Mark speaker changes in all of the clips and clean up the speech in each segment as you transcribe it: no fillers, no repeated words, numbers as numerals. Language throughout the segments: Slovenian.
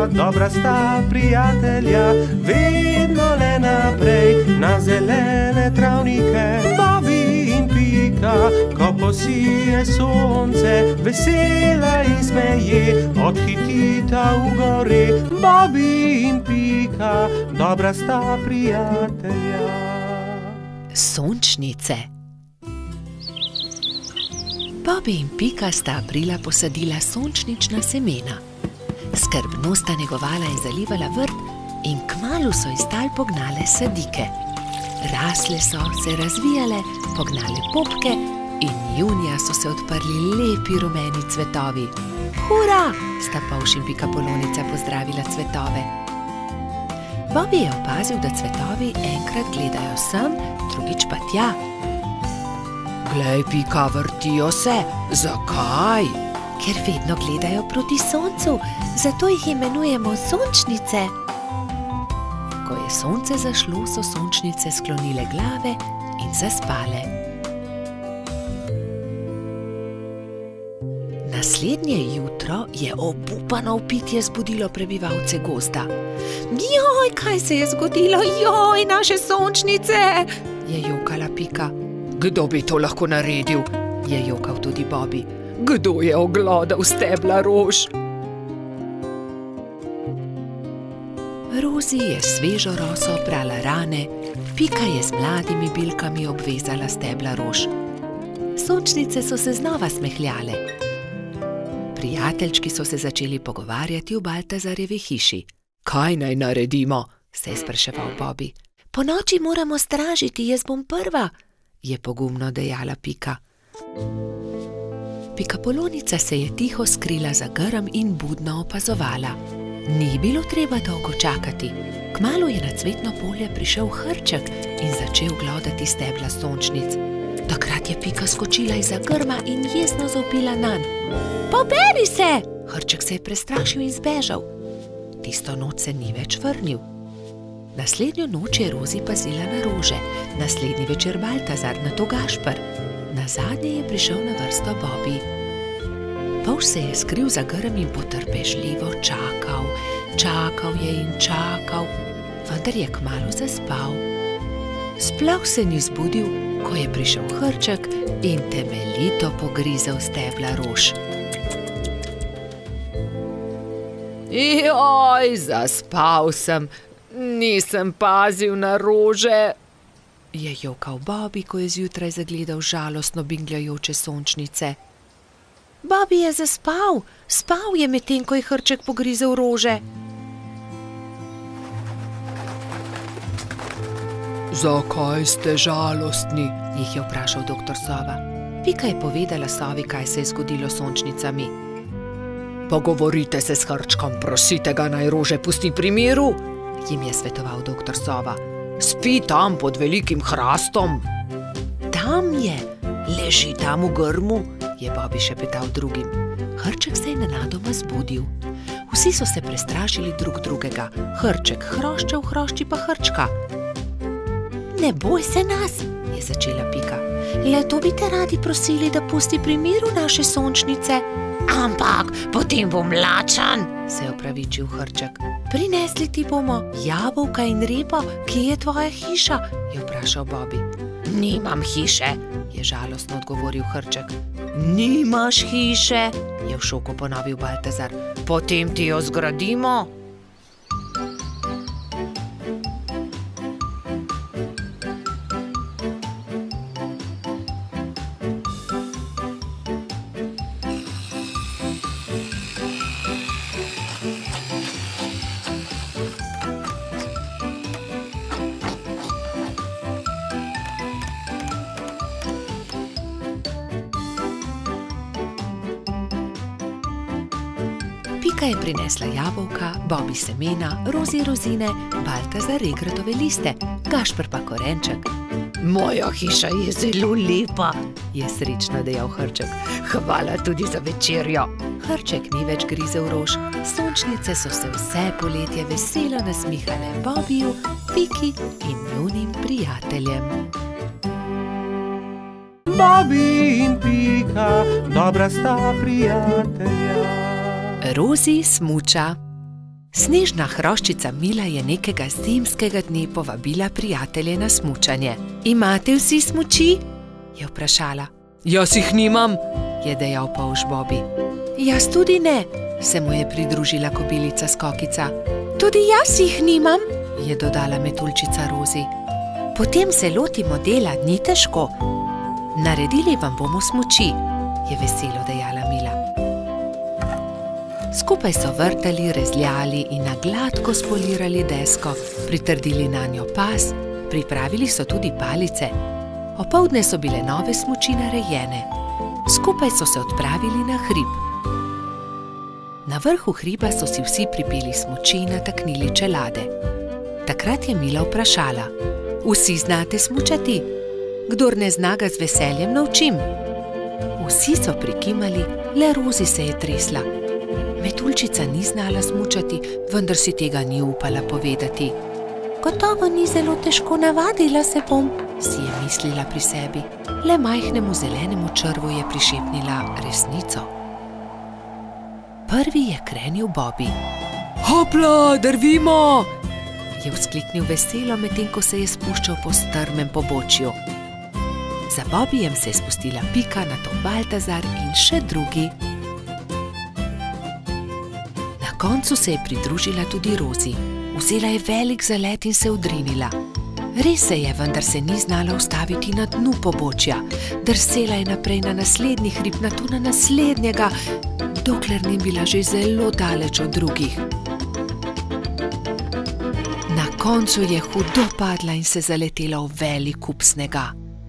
Speaker 1: Pika, dobra sta prijatelja, vedno le naprej na zelene travnike. Bobby in Pika, ko posije sonce, vesela in smeje, odhitita v gori. Bobby in Pika, dobra sta prijatelja.
Speaker 2: Sončnice. Bobby in Pika sta aprila posadila sončnična semena. Skrbno sta negovala in zalivala vrt in kmalu so iz tal pognale sadike. Rasle so, se razvijale, pognale popke in junija so se odprli lepi rumeni cvetovi. Hura! Sta Polž in Pikapolonica pozdravila cvetove. Bobby je opazil, da cvetovi enkrat gledajo sem, drugič pa tja. Glej, Pika, vrtijo se. Zakaj? Ker vedno gledajo proti soncu, zato jih imenujemo sončnice. Ko je sonce zašlo, so sončnice sklonile glave in zaspale. Naslednje jutro je obupano vpitje zbudilo prebivalce gozda. Joj, kaj se je zgodilo? Joj, naše sončnice! Je jokala Pika. Kdo bi to lahko naredil? Je jokal tudi Bobby. Kdo je oglodal stebla rož? Rozi je svežo roso prala rane, Pika je z mladimi bilkami obvezala stebla rož. Sončnice so se znova smehljale. Prijateljčki so se začeli pogovarjati v Baltazarjevi hiši. Kaj naj naredimo? Se je spraševal Bobby. Ponoči moramo stražiti, jaz bom prva, je pogumno dejala Pika. Pikapolonica se je tiho skrila za grm in budno opazovala. Ni bilo treba dolgo čakati. Kmalu je na cvetno polje prišel Hrček in začel glodati stebla sončnic. Takrat je Pika skočila izza grma in jezno zavpila nanj. Poberi se! Hrček se je prestrašil in zbežal. Tisto noč se ni več vrnil. Naslednjo noč je Rozi pazila na rože, naslednji večer Baltazar, nato Gašper. Nazadnje je prišel na vrsto Bobby. Polž se je skril za grm in potrpežljivo čakal. Čakal je in čakal, vendar je kmalu zaspal. Sploh se ni zbudil, ko je prišel Hrček in temeljito pogrizel stebla rož. Joj, zaspal sem, nisem pazil na rože, je jokal Bobby, ko je zjutraj zagledal žalostno bingljajoče sončnice. Bobby je zaspal, spal je medtem, ko je Hrček pogrizel rože. Zakaj ste žalostni? Jih je vprašal doktor Sova. Pika je povedala Sovi, kaj se je zgodilo s sončnicami. Pogovorite se s Hrčkom, prosite ga, naj rože pusti pri miru, jim je svetoval doktor Sova. Spi tam pod velikim hrastom. Tam je, leži tam v grmu, je Bobby šepetal drugim. Hrček se je nenadoma zbudil. Vsi so se prestrašili drug drugega. Hrček hroščev, hrošči pa Hrčka. Ne boj se nas, je začela Pika. Le to bi te radi prosili, da pusti pri miru naše sončnice. Ampak potem bom lačen, se je opravičil Hrček. Prinesli ti bomo jabolka in repo, kje je tvoja hiša, je vprašal Bobby. Nimam hiše, je žalostno odgovoril Hrček. Nimaš hiše, je v šoku ponovil Baltazar. Potem ti jo zgradimo. Pika je prinesla jabolka, Bobby semena, Rozi rozine, Baltazar regratove liste, Gašper pa korenček. Moja hiša je zelo lepa, je srečno dejal Hrček. Hvala tudi za večerjo. Hrček ni več grizel rož, sončnice so se vse poletje veselo nasmihale Bobbyju, Piki in njunim prijateljem.
Speaker 1: Bobby in Pika, dobra sta prijatelja.
Speaker 2: Rozi smuča. Snežna hroščica Mila je nekega zimskega dne povabila prijatelje na smučanje. Imate vsi smuči? Je vprašala. Jaz jih nimam, je dejal polž Bobby. Jaz tudi ne, se mu je pridružila kobilica Skokica. Tudi jaz jih nimam, je dodala metuljčica Rozi. Potem se lotimo dela, ni težko. Naredili vam bomo smuči, je veselo dejala Mila. Skupaj so vrtali, rezljali in na gladko spolirali desko, pritrdili nanjo pas, pripravili so tudi palice. Opoldne so bile nove smuči narejene. Skupaj so se odpravili na hrib. Na vrhu hriba so si vsi pripeli smuči in nataknili čelade. Takrat je Mila vprašala. Vsi znate smučati? Kdor ne zna, ga z veseljem naučim. Vsi so prikimali, le Rozi se je tresla. Metuljčica ni znala smučati, vendar si tega ni upala povedati. Gotovo ni zelo težko, navadila se bom, si je mislila pri sebi. Le majhnemu zelenemu črvu je prišepnila resnico. Prvi je krenil Bobby. Hopla, drvimo! Je vzkliknil veselo, medtem ko se je spuščal po strmem pobočju. Za Bobbyjem se je spustila Pika, nato Baltazar in še drugi. Na koncu se je pridružila tudi Rozi. Vzela je velik zalet in se odrinila. Res se je, vendar se ni znala ustaviti na dnu pobočja. Drsela je naprej na naslednji hrib, nato na naslednjega, dokler ni bila že zelo daleč od drugih. Na koncu je hudo padla in se zaletela v velik kup snega.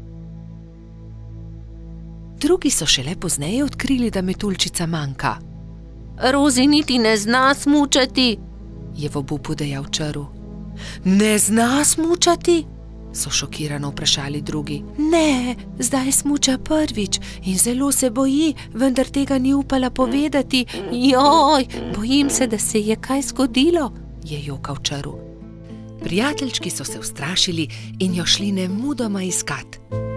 Speaker 2: Drugi so šele pozneje odkrili, da metuljčica manjka. Rozi niti ne zna smučati, je v obupu dejal črv. Ne zna smučati? So šokirano vprašali drugi. Ne, zdaj smuča prvič in zelo se boji, vendar tega ni upala povedati. Joj, bojim se, da se je kaj zgodilo, je jokal črv. Prijateljčki so se ustrašili in jo šli nemudoma iskat.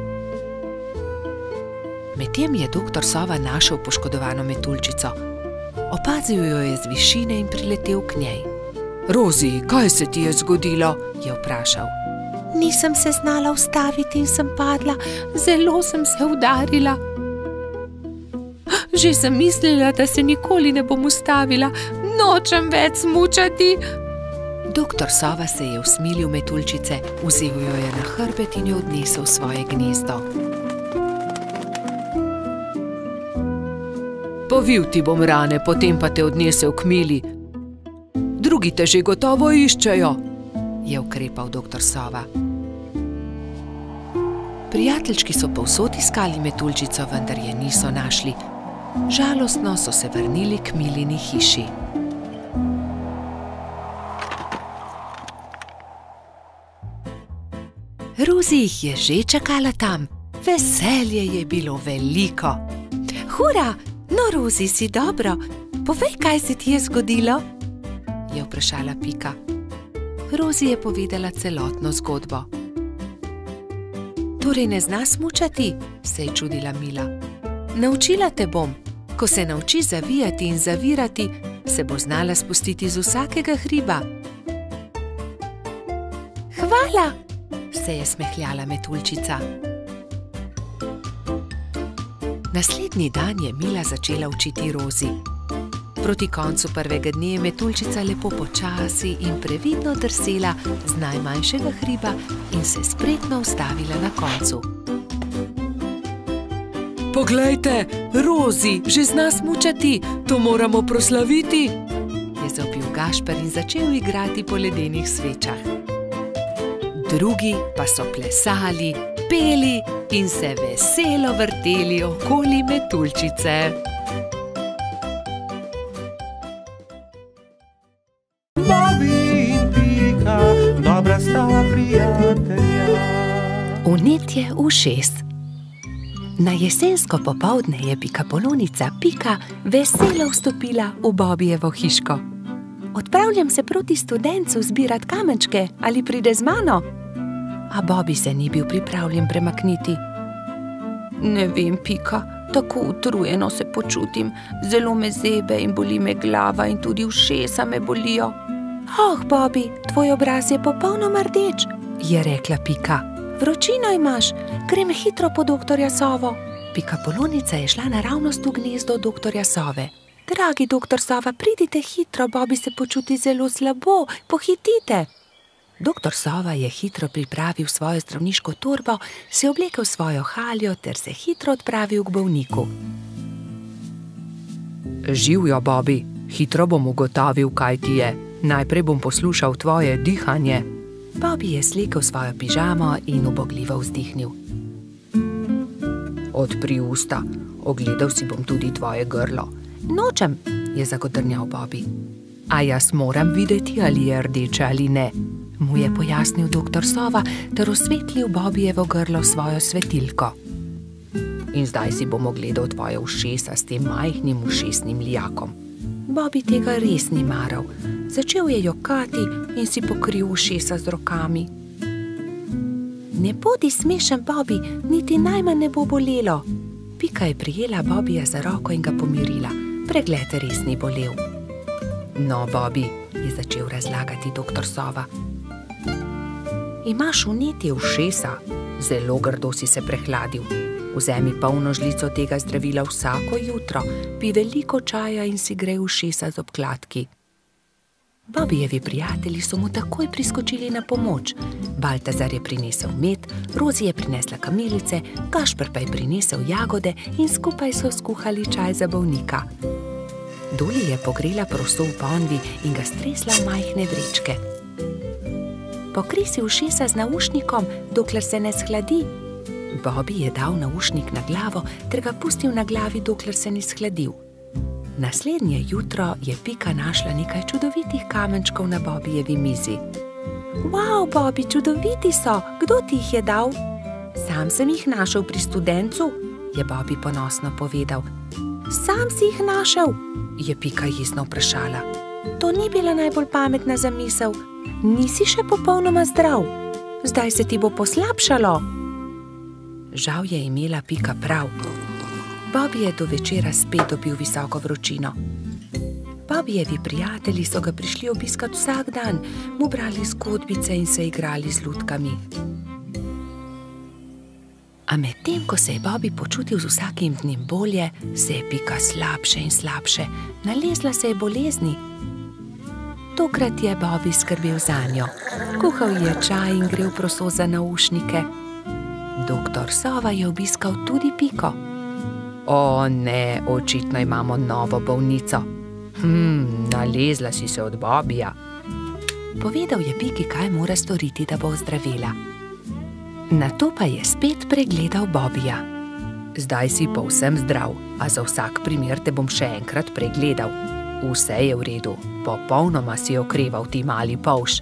Speaker 2: Medtem je doktor Sova našel poškodovano metuljčico. Opazil jo je z višine in priletel k njej. Rozi, kaj se ti je zgodilo? Je vprašal. Nisem se znala ustaviti in sem padla, zelo sem se udarila. Že sem mislila, da se nikoli ne bom ustavila, nočem več smučati. Doktor Sova se je usmilil metuljčice, vzel jo je na hrbet in jo odnesel v svoje gnezdo. Povil ti bom rane, potem pa te odnesel k Mili. Drugi te že gotovo iščejo, je ukrepal doktor Sova. Prijateljčki so povsod iskali metuljčico, vendar je niso našli. Žalostno so se vrnili k Milini hiši. Rozi jih je že čakala tam. Veselje je bilo veliko. Hura! No, Rozi, si dobro. Povej, kaj se ti je zgodilo? Je vprašala Pika. Rozi je povedala celotno zgodbo. Torej ne zna smučati? Se je čudila Mila. Naučila te bom. Ko se nauči zavijati in zavirati, se bo znala spustiti z vsakega hriba. Hvala! Se je smehljala metuljčica. Naslednji dan je Mila začela učiti Rozi. Proti koncu prvega dne je metuljčica lepo počasi in previdno drsela z najmanjšega hriba in se spretno ustavila na koncu. Poglejte, Rozi že zna smučati, to moramo proslaviti, je zavpil Gašper in začel igrati po ledenih svečah. Drugi pa so plesali, peli in se veselo vrteli okoli metuljčice.
Speaker 1: Bobby in Pika, dobra sta prijatelja.
Speaker 2: Vnetje ušes. Na jesensko popoldne je pikapolonica Pika veselo vstopila v Bobbyjevo hiško. Odpravljam se proti studencu zbirat kamenčke, ali pride z mano? A Bobby se ni bil pripravljen premakniti. Ne vem, Pika, tako utrujeno se počutim. Zelo me zebe in boli me glava in tudi ušesa me bolijo. Oh, Bobby, tvoj obraz je popolnoma rdeč, je rekla Pika. Vročino imaš, grem hitro po doktorja Sovo. Pikapolonica je šla naravnost v gnezdo doktorja Sove. Dragi doktor Sova, pridite hitro, Bobby se počuti zelo slabo, pohitite. Doktor Sova je hitro pripravil svojo zdravniško torbo, se oblekel svojo haljo ter se hitro odpravil k bolniku. Živjo, Bobby, hitro bom ugotovil, kaj ti je. Najprej bom poslušal tvoje dihanje. Bobby je slekel svojo pižamo in ubogljivo vzdihnil. Odpri usta, ogledal si bom tudi tvoje grlo. Nočem, je zagodrnjal Bobby. A jaz moram videti, ali je rdeče ali ne, mu je pojasnil doktor Sova ter osvetlil Bobbyjevo grlo svojo svetilko. In zdaj si bom ogledal tvoje ušesa s tem majhnim ušesnim lijakom. Bobby tega res ni maral. Začel je jokati in si pokril ušesa z rokami. Ne bodi smešen, Bobby, niti najmanj ne bo bolelo. Pika je prijela Bobbyja za roko in ga pomirila. Pregled res ni bolel. No, Bobby, je začel razlagati doktor Sova. Imaš vnetje ušesa, zelo grdo si se prehladil. Vzemi polno žlico tega zdravila vsako jutro, pij veliko čaja in si grej ušesa z obkladki. Bobbyjevi prijatelji so mu takoj priskočili na pomoč. Baltazar je prinesel med, Rozi je prinesla kamilice, Gašper pa je prinesel jagode in skupaj so skuhali čaj za bolnika. Doli je pogrela proso v ponvi in ga stresla v majhne vrečke. Pokri si ušesa z naušnikom, dokler se ne shladi. Bobby je dal naušnik na glavo ter ga pustil na glavi, dokler se ni shladil. Naslednje jutro je Pika našla nekaj čudovitih kamenčkov na Bobbyjevi mizi. Wow, Bobby, čudoviti so! Kdo ti jih je dal? Sam sem jih našel pri studencu, je Bobby ponosno povedal. Sam si jih našel? Je Pika jezno vprašala. To ni bila najbolj pametna zamisel. Nisi še popolnoma zdrav. Zdaj se ti bo poslabšalo. Žal je imela Pika prav. Bobby je do večera spet dobil visoko vročino. Bobbyjevi prijatelji so ga prišli obiskat vsak dan, mu brali zgodbice in se igrali z lutkami. A medtem, ko se je Bobby počutil z vsakim dnem bolje, se je Pika slabše in slabše. Nalezla se je bolezni. Tokrat je Bobby skrbel zanjo. Kuhal je čaj in grel proso za naušnike. Doktor Sova je obiskal tudi Piko. O ne, očitno imamo novo bolnico. Nalezla si se od Bobbyja. Povedal je Piki, kaj mora storiti, da bo ozdravila. Nato pa je spet pregledal Bobbyja. Zdaj si povsem zdrav, a za vsak primer te bom še enkrat pregledal. Vse je v redu, popolnoma si okreval ti mali polž.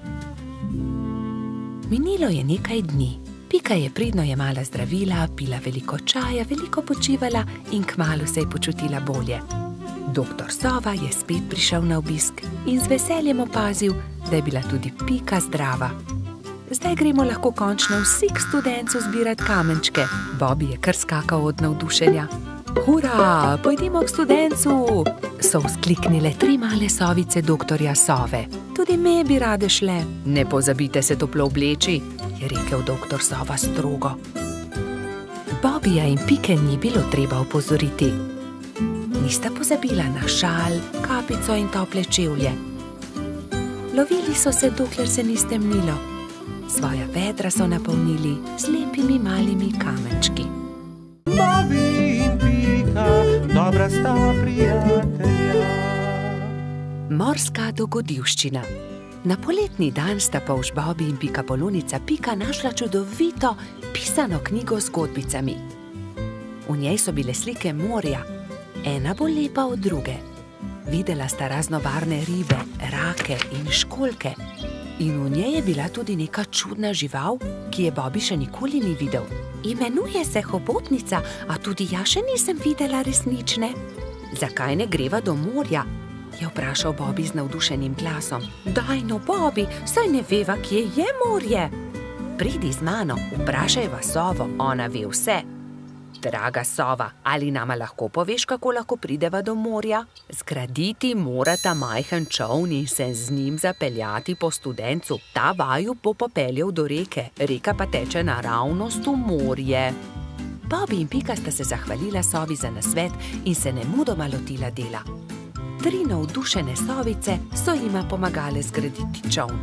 Speaker 2: Minilo je nekaj dni. Pika je pridno jemala zdravila, pila veliko čaja, veliko počivala in kmalu se je počutila bolje. Doktor Sova je spet prišel na obisk in z veseljem opazil, da je bila tudi Pika zdrava. Zdaj gremo lahko končno vsi k studencu zbirat kamenčke. Bobby je kar skakal od navdušenja. Hura, pojdimo k studencu! So vzkliknile 3 male sovice doktorja Sove. Tudi me bi rade šle. Ne pozabite se toplo obleči, je rekel doktor Sova strogo. Bobbyja in Pike ni bilo treba opozoriti. Nista pozabila na šal, kapico in tople čevlje. Lovili so se, dokler se ni stemnilo. Svoja vedra so napolnili z lepimi malimi kamenčki.
Speaker 1: Bobby in Pika, dobra sta prijatelja.
Speaker 2: Morska dogodivščina. Na poletni dan sta polž Bobby in pikapolonica Pika našla čudovito pisano knjigo z zgodbicami. V njej so bile slike morja, ena bolj lepa od druge. Videla sta raznobarvne ribe, rake in školjke. In v njej je bila tudi neka čudna žival, ki je Bobby še nikoli ni videl. Imenuje se hobotnica, a tudi jaz še nisem videla resnične. Zakaj ne greva do morja? Je vprašal Bobby z navdušenim glasom. Daj no, Bobby, saj ne veva, kje je morje. Pridi z mano, vprašajva Sovo, ona ve vse. Draga sova, ali nama lahko poveš, kako lahko prideva do morja? Zgraditi morata majhen čoln in se z njim zapeljati po Studencu. Ta vaju bo popeljal do reke, reka pa teče naravnost v morje. Bobby in Pika sta se zahvalila sovi za nasvet in se nemudoma lotila dela. 3 navdušene sovice so jima pomagale zgraditi čoln.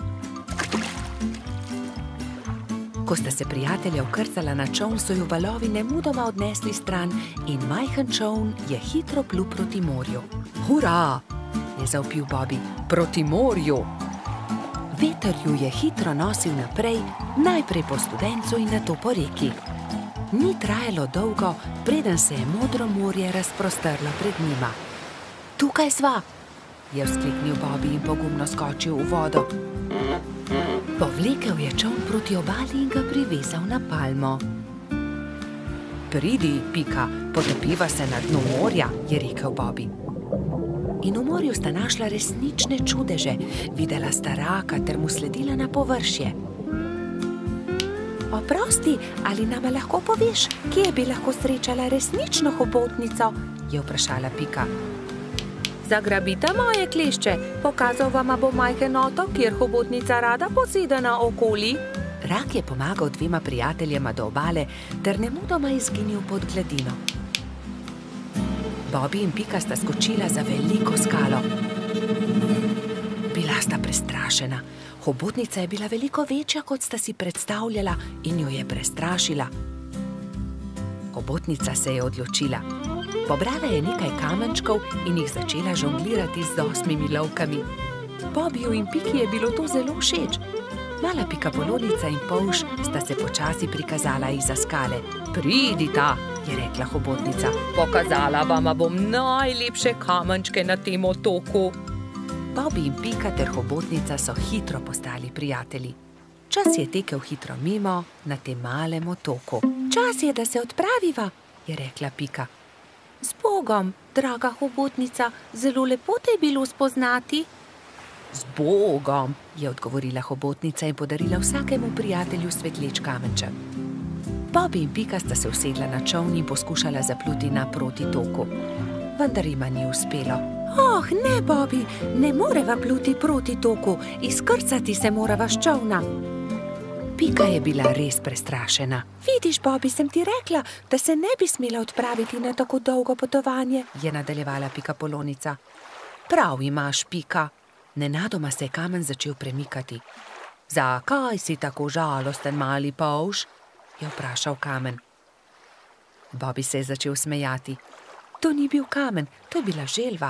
Speaker 2: Ko sta se prijatelja vkrcala na čoln, so ju valovi nemudoma odnesli stran in majhen čoln je hitro plul proti morju. Hurra! Je zavpil Bobby. Proti morju! Veter ju je hitro nosil naprej, najprej po Studencu in nato po reki. Ni trajalo dolgo, preden se je modro morje razprostrlo pred njima. Tukaj sva, je vzkliknil Bobby in pogumno skočil v vodo. Povlekel je čoln proti obali in ga privezal na palmo. Pridi, Pika, potopiva se na dnu morja, je rekel Bobby. In v morju sta našla resnične čudeže, videla sta raka ter mu sledila na površje. Oprosti, ali nama lahko poveš, kje bi lahko srečala resnično hobotnico? Je vprašala Pika. Zagrabita moje klešče, pokazal vama bo majhen otok, kjer hobotnica rada poseda naokoli. Rak je pomagal 2 prijateljema do obale ter nemudoma izginil pod gladino. Bobby in Pika sta skočila za veliko skalo. Bila sta prestrašena. Hobotnica je bila veliko večja, kot sta si predstavljala, in jo je prestrašila. Hobotnica se je odločila. Pobrala je nekaj kamenčkov in jih začela žonglirati z 8 lovkami. Bobbyju in Piki je bilo to zelo všeč. Mala pikapolonica in polž sta se počasi prikazala izza skale. Pridita, je rekla hobotnica. Pokazala vama bom najlepše kamenčke na tem otoku. Bobby in Pika ter hobotnica so hitro postali prijatelji. Čas je tekel hitro mimo na tem malem otoku. Čas je, da se odpraviva, je rekla Pika. Z Bogom, draga hobotnica, zelo lepo te je bilo spoznati. Z Bogom, je odgovorila hobotnica in podarila vsakemu prijatelju svetleč kamenček. Bobby in Pika sta se usedla na čoln in poskušala zapluti naproti toku. Vendar jima ni uspelo. Oh, ne, Bobby, ne moreva pluti proti toku, izkrcati se morava s čolna. Pika je bila res prestrašena. Vidiš, Bobby, sem ti rekla, da se ne bi smela odpraviti na tako dolgo potovanje, je nadaljevala pikapolonica. Prav imaš, Pika. Nenadoma se je kamen začel premikati. Zakaj si tako žalosten, mali polž? Je vprašal kamen. Bobby se je začel smejati. To ni bil kamen, to je bila želva.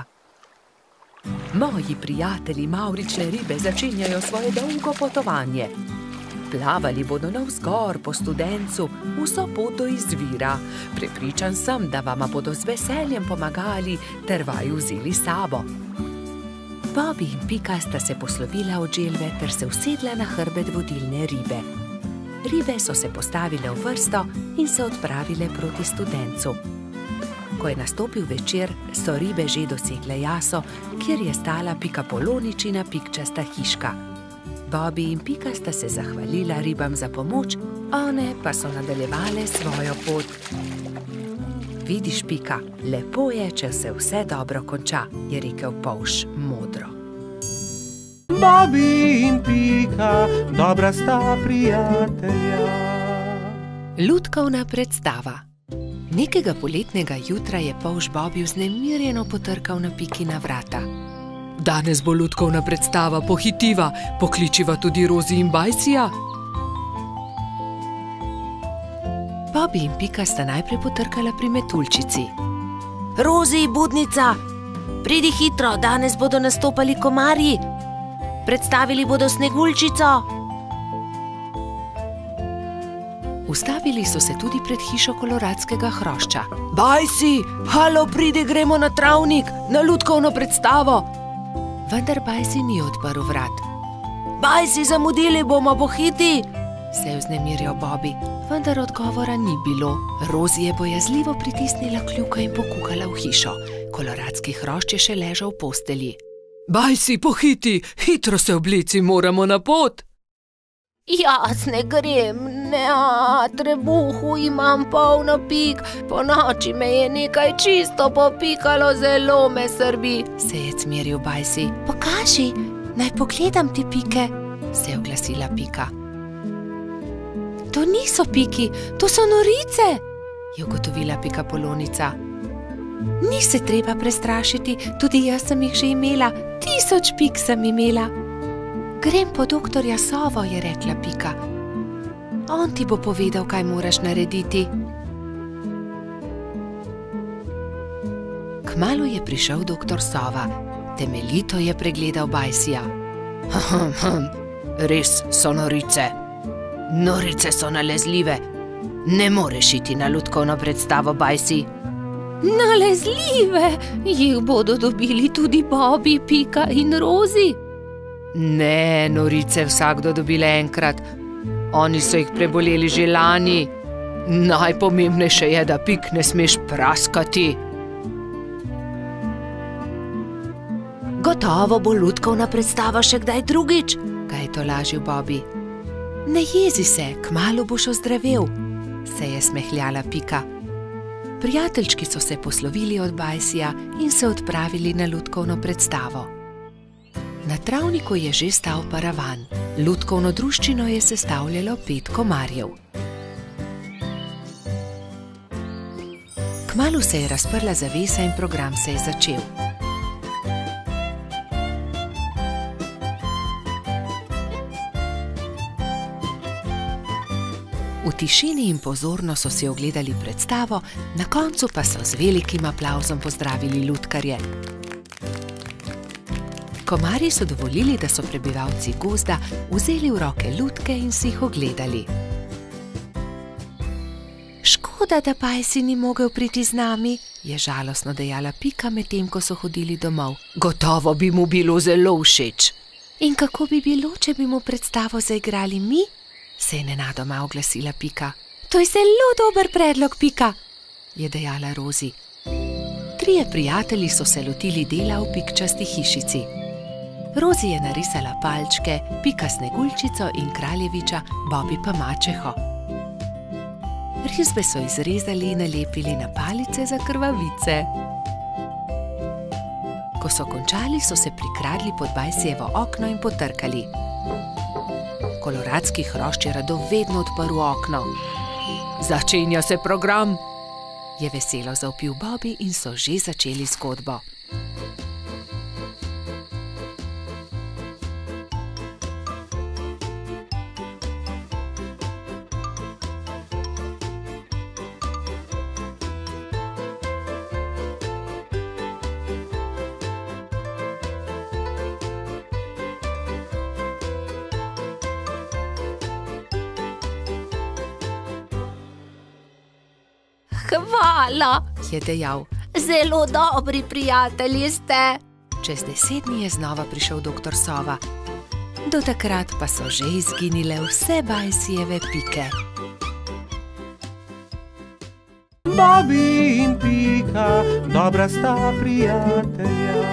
Speaker 2: Moji prijatelji mavrične ribe začenjajo svoje dolgo potovanje. Plavali bodo navzgor po Studencu, vso pot do izvira. Prepričan sem, da vama bodo z veseljem pomagali ter vaju vzeli s sabo. Bobby in Pika sta se poslovila od želve ter se usedla na hrbet vodilne ribe. Ribe so se postavile v vrsto in se odpravile proti Studencu. Ko je nastopil večer, so ribe že dosegle jaso, kjer je stala pikapoloničina pikčasta hiška. Bobby in Pika sta se zahvalila ribam za pomoč, one pa so nadaljevale svojo pot. Vidiš, Pika, lepo je, če se vse dobro konča, je rekel polž modro.
Speaker 1: Bobby in Pika, dobra sta prijatelja.
Speaker 2: Lutkovna predstava. Nekega poletnega jutra je polž Bobby vznemirjeno potrkal na Pikina vrata. Danes bo lutkovna predstava, pohitiva, pokličiva tudi Rozi in Bajsija. Bobby in Pika sta najprej potrkala pri metuljčici. Rozi, budnica, pridi hitro, danes bodo nastopali komarji. Predstavili bodo Sneguljčico. Ustavili so se tudi pred hišo koloradskega hrošča. Bajsi, halo, pridi, gremo na travnik, na lutkovno predstavo. Vendar Bajsi ni odprl vrat. Bajsi, zamudili bomo, pohiti, se je vznemirjal Bobby, vendar odgovora ni bilo. Rozi je bojazljivo pritisnila kljuka in pokukala v hišo. Koloradski hrošč je še ležal v postelji. Bajsi, pohiti, hitro se oblici, moramo na pot.
Speaker 3: Jaz ne grem, trebuhu imam polno pik, ponoči me je nekaj čisto popikalo, zelo me srbi,
Speaker 2: se je cmeril Bajsi.
Speaker 3: Pokaži, naj pogledam ti pike,
Speaker 2: se je oglasila Pika.
Speaker 3: To niso piki, to so norice,
Speaker 2: je ugotovila Pikapolonica.
Speaker 3: Ni se treba prestrašiti, tudi jaz sem jih že imela, 1000 pik sem imela.
Speaker 2: Grem po doktorja Sovo, je rekla Pika. On ti bo povedal, kaj moraš narediti. Kmalu je prišel doktor Sova. Temeljito je pregledal Bajsija. Res so norice. Norice so nalezljive. Ne moreš iti na lutkovno predstavo, Bajsi.
Speaker 3: Nalezljive? Jih bodo dobili tudi Bobi, Pika in Rozi?
Speaker 2: Ne, norice vsakdo dobile enkrat. Oni so jih preboleli že lani. Najpomembnejše je, da pik ne smeš praskati. Gotovo bo lutkovna predstava še kdaj drugič, ga je tolažil Bobi. Ne jezi se, kmalu boš ozdravel, se je smehljala Pika. Prijateljčki so se poslovili od Bajsija in se odpravili na lutkovno predstavo. Na travniku je že stal paravan. Lutkovno druščino je sestavljalo 5 komarjev. Kmalu se je razprla zavesa in program se je začel. V tišini in pozorno so si ogledali predstavo, na koncu pa so z velikim aplavzom pozdravili lutkarje. Komarji so dovolili, da so prebivalci gozda vzeli v roke lutke in si jih ogledali. Škoda, da Bajsi ni mogel priti z nami, je žalostno dejala Pika, medtem ko so hodili domov. Gotovo bi mu bilo zelo všeč. In kako bi bilo, če bi mu predstavo zaigrali mi? Se je nenadoma oglasila Pika.
Speaker 3: To je zelo dober predlog, Pika,
Speaker 2: je dejala Rozi. 3 prijatelji so se lotili dela v pikčasti hišici. Rozi je narisala palčke, Pika Sneguljčico in kraljeviča, Bobi pa mačeho. Risbe so izrezali in nalepili na palice za krvavice. Ko so končali, so se prikradli pod Bajsijevo okno in potrkali. Koloradski hrošč je rado vedno odprl okno. Začenja se program, je veselo zavpil Bobi in so že začeli zgodbo.
Speaker 3: Hvala,
Speaker 2: je dejal.
Speaker 3: Zelo dobri prijatelji ste.
Speaker 2: Čez 10 dni je znova prišel doktor Sova. Do takrat pa so že izginile vse Bajsijeve pike.
Speaker 1: Bobi in Pika, dobra sta prijatelja.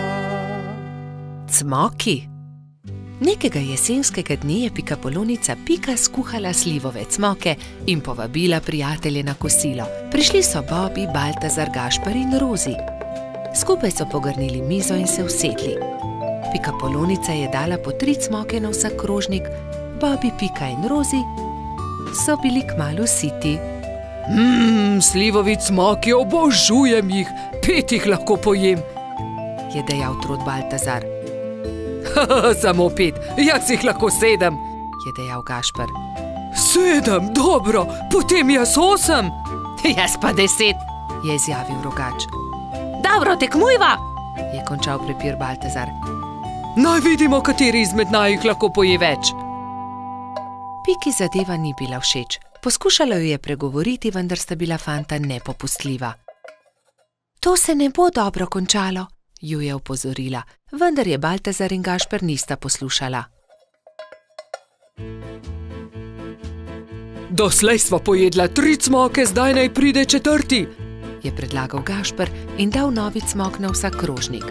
Speaker 2: Cmoki. Nekega jesenskega dne je Pikapolonica Pika skuhala slivove cmoke in povabila prijatelje na kosilo. Prišli so Bobi, Baltazar, Gašper in Rozi. Skupaj so pogrnili mizo in se usedli. Pikapolonica je dala po 3 cmoke na vsak krožnik, Bobi, Pika in Rozi so bili kmalu siti. Slivovi cmoki, obožujem jih, 5 jih lahko pojem, je dejal trod Baltazar. Samo 5, jaz jih lahko 7, je dejal Gašper. 7, dobro, potem jaz 8. Jaz pa 10, je izjavil Rogač.
Speaker 3: Dobro, tekmujva,
Speaker 2: je končal prepir Baltazar. Naj vidimo, kateri izmed najih lahko poje več. Piki zadeva ni bila všeč. Poskušala jo je pregovoriti, vendar sta bila fanta nepopustljiva. To se ne bo dobro končalo, ju je opozorila, vendar je Baltazar in Gašper nista poslušala. Doslej sva pojedla 3 cmoke, zdaj naj pride 4, je predlagal Gašper in dal novi cmok na vsak krožnik.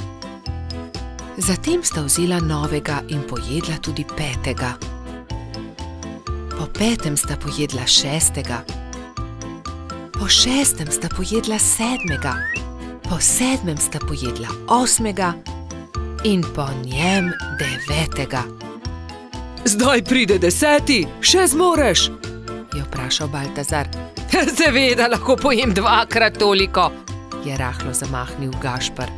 Speaker 2: Zatem sta vzela novega in pojedla tudi 5. 5. sta pojedla 6., po 6. sta pojedla 7., po 7. sta pojedla 8. in po njem 9. Zdaj pride 10., še zmoreš? Je vprašal Baltazar. Seveda, lahko pojem 2-krat toliko, je rahlo zamahnil Gašper.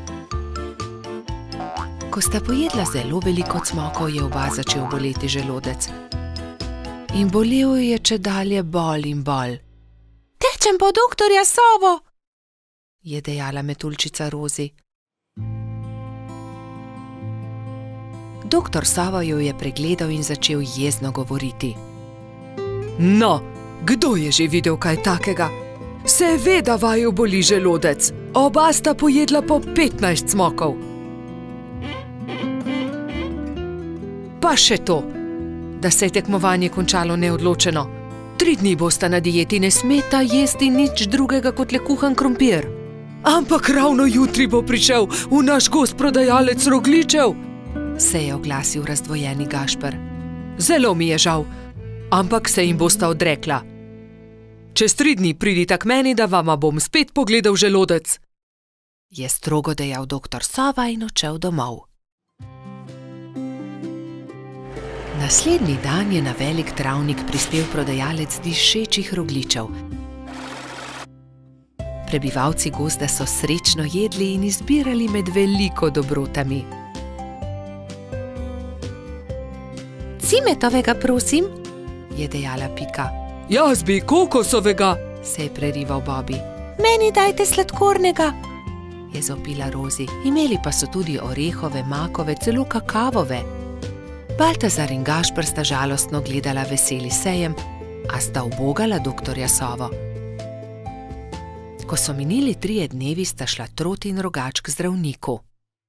Speaker 2: Ko sta pojedla zelo veliko cmokov, je oba začel boleti želodec. In bolel je čedalje bolj in bolj. Tečem po doktorja Sovo, je dejala metuljčica Rozi. Doktor Sova jo je pregledal in začel jezno govoriti. No, kdo je že videl kaj takega? Seveda vaju boli želodec. Oba sta pojedla po 15 cmokov. Pa še to, da se je tekmovanje končalo neodločeno. 3 dni bosta na dieti, ne smeta jesti nič drugega kot le kuhan krompir. Ampak ravno jutri bo prišel v naš gost prodajalec rogljičev, se je oglasil razdvojeni Gašper. Zelo mi je žal, ampak se jim bosta odrekla. Čez 3 dni pridita k meni, da vama bom spet pogledal želodec, je strogo dejal doktor Sova in odšel domov. Naslednji dan je na velik travnik prispel prodajalec dišečih rogljičev. Prebivalci gozda so srečno jedli in izbirali med veliko dobrotami. Cimetovega, prosim, je dejala Pika. Jaz bi kokosovega, se je prerival Bobi. Meni dajte sladkornega, je zopila Rozi. Imeli pa so tudi orehove, makove, celo kakavove. Baltazar in Gašper sta žalostno gledala veseli sejem, a sta ubogala doktorja Sovo. Ko so minili 3 dnevi, sta šla Trot in Rogač k zdravniku.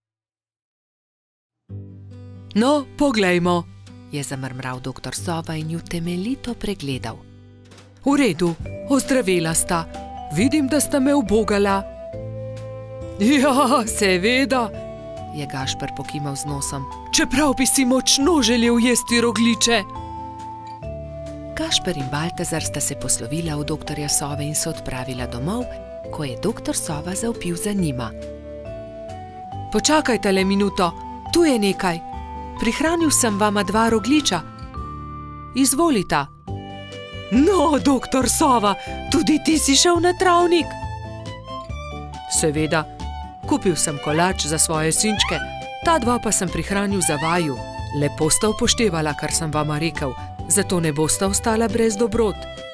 Speaker 2: No, poglejmo, je zamrmral doktor Sova in ju temeljito pregledal. V redu, ozdravela sta. Vidim, da sta me ubogala. Ja, seveda, je Gašper pokimal z nosom. Čeprav bi si močno želel jesti rogljiče. Gašper in Baltazar sta se poslovila od doktorja Sove in se odpravila domov, ko je doktor Sova zavpil za njima. Počakajte le minuto, tu je nekaj. Prihranil sem vama 2 rogljiča. Izvolita. No, doktor Sova, tudi ti si šel na travnik? Seveda, kupil sem kolač za svoje sinčke, ta 2 pa sem prihranil za vaju. Lepo sta upoštevala, kar sem vama rekel, zato ne bosta ostala brez dobrot.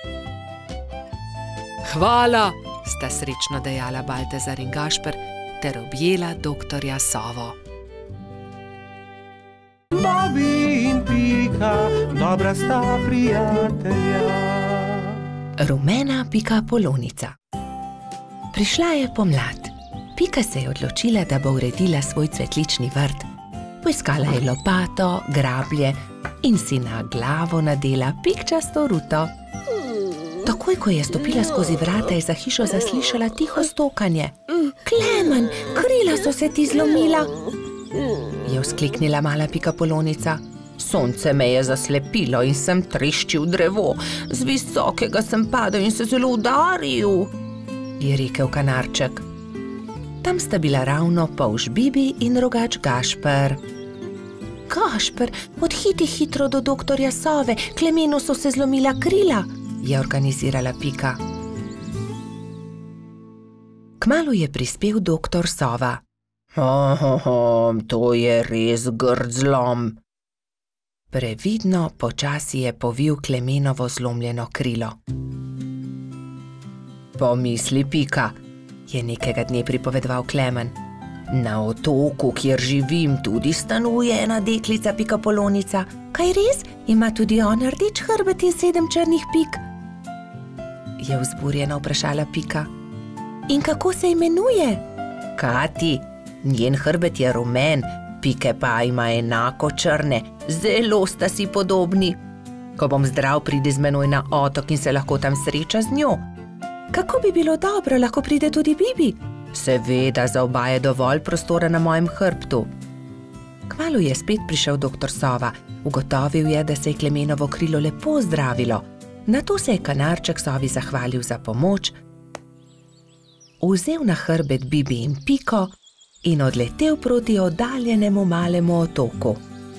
Speaker 2: Hvala, sta srečno dejala Baltazar in Gašper ter objela doktorja Sovo.
Speaker 1: Bobi in Pika, dobra sta prijatelja.
Speaker 2: Rumena pikapolonica. Prišla je pomlad. Pika se je odločila, da bo uredila svoj cvetlični vrt. Poiskala je lopato, grablje in si na glavo nadela pikčasto ruto. Takoj, ko je stopila skozi vrata, je za hišo zaslišala tiho stokanje. Klemen, krila so se ti zlomila, je vzkliknila mala pikapolonica. Sonce me je zaslepilo in sem treščil drevo. Z visokega sem padel in se zelo udaril, je rekel kanarček. Tam sta bila ravno Polž Bibi in Rogač Gašper. Gašper, odhiti hitro do doktorja Sove, Klemenu so se zlomila krila, je organizirala Pika. Kmalu je prispel doktor Sova. To je res grd zlom. Previdno, počasi je povil Klemenovo zlomljeno krilo. Pomisli, Pika, je nekega dne pripovedoval Klemen. Na otoku, kjer živim, tudi stanuje ena deklica pikapolonica. Kaj res? Ima tudi ona rdeč hrbet in 7 črnih pik? Je vzburjeno vprašala Pika. In kako se imenuje? Kati. Njen hrbet je rumen, pike pa ima enako črne. Zelo sta si podobni. Ko bom zdrav, pridi z menoj na otok in se lahko tam sreča z njo. Kako bi bilo dobro, lahko pride tudi Bibi? Seveda, za oba je dovolj prostora na mojem hrbtu. Kmalu je spet prišel doktor Sova. Ugotovil je, da se je Klemenovo krilo lepo zdravilo. Nato se je Kanarček Sovi zahvalil za pomoč, vzel na hrbet Bibi in Piko in odletel proti oddaljenemu malemu otoku.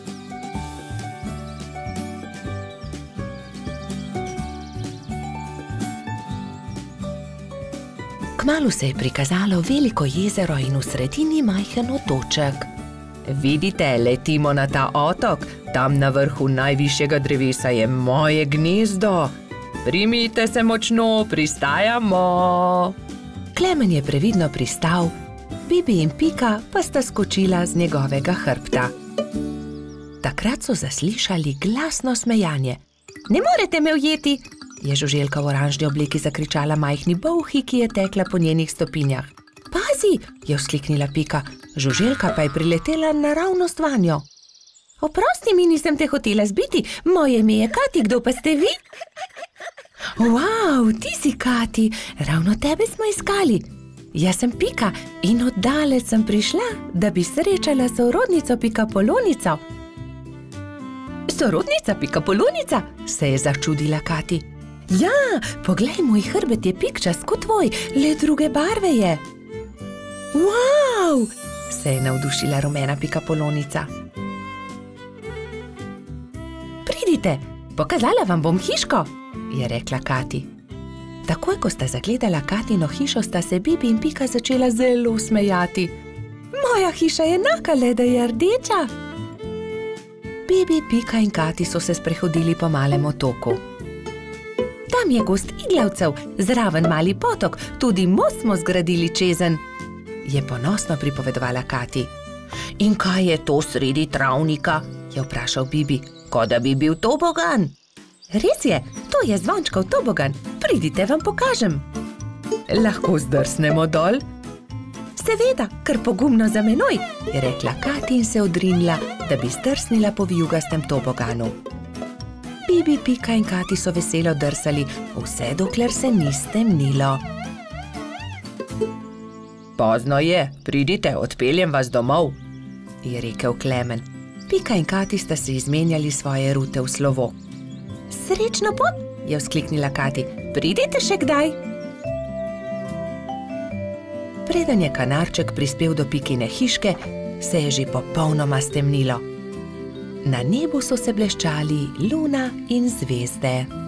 Speaker 2: Kmalu se je prikazalo veliko jezero in v sredini majhen otoček. Vidite, letimo na ta otok, tam na vrhu najvišjega drevesa je moje gnezdo. Primite se močno, pristajamo. Klemen je previdno pristal, Bibi in Pika pa sta skočila z njegovega hrbta. Takrat so zaslišali glasno smejanje. Ne morete me ujeti, je žuželka v oranžni obleki zakričala majhni bolhi, ki je tekla po njenih stopinjah. Pazi, je vzkliknila Pika, žuželka pa je priletela naravnost vanjo. Oprosti mi, nisem te hotela zbiti, moje ime je Kati, kdo pa ste vi? Wow, ti si Kati, ravno tebe smo iskali. Jaz sem Pika in oddaleč sem prišla, da bi srečala sorodnico Pikapolonico. Sorodnica Pikapolonica, se je začudila Kati. Ja, poglej, moj hrbet je pikčast kot tvoj, le druge barve je. Wow, se je navdušila rumena Pikapolonica. Pridite, pokazala vam bom hiško, je rekla Kati. Takoj, ko sta zagledala Katino hišo, sta se Bibi in Pika začela zelo smejati. Moja hiša je enaka, le da je rdeča. Bibi, Pika in Kati so se sprehodili po malem otoku. Tam je gozd iglavcev, zraven mali potok, tudi most smo zgradili čezen, je ponosno pripovedovala Kati. In kaj je to sredi travnika, je vprašal Bibi, kot da bi bil tobogan. Res je, to je zvončkov tobogan, pridite, vam pokažem. Lahko zdrsnemo dol? Seveda, kar pogumno za menoj, je rekla Kati in se odrinila, da bi zdrsnila po vijugastem toboganu. Bibi, Pika in Kati so veselo drsali, vse dokler se ni stemnilo. Pozno je, pridite, odpeljem vas domov, je rekel Klemen. Pika in Kati sta se izmenjali svoje rute v slovo. Srečno pot, je vzkliknila Kati, pridite še kdaj. Preden je Kanarček prispel do Pikine hiške, se je že popolnoma stemnilo. Na nebu so se bleščali luna in zvezde.